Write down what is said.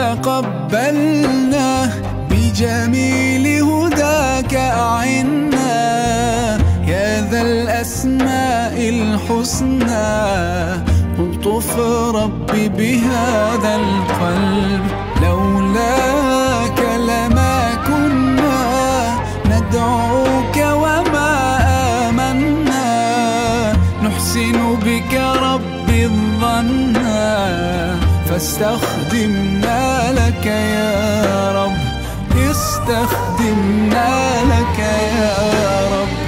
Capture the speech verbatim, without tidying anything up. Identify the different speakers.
Speaker 1: تقبلنا بجميل هداك أعنا يا ذا الأسماء الحسنى. الطف ربي بهذا القلب، لولاك لما كنا ندعوك وما آمنا. نحسن بك ربي الظنا، فاستخدمنا لك يا رب، استخدمنا لك يا رب.